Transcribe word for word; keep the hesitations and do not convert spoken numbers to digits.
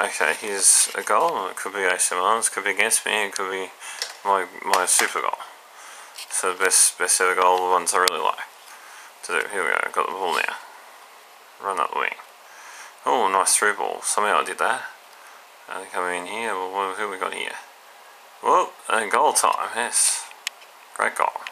Okay, here's a goal. It could be A C Milan's, could be against me, it could be my my super goal. So the best best ever goal, the ones I really like to do. Here we go. Got the ball now. Run up the wing. Oh, nice through ball. Somehow I did that. Uh, coming in here. Well, what have we got here? Well, and goal time. Yes, great goal.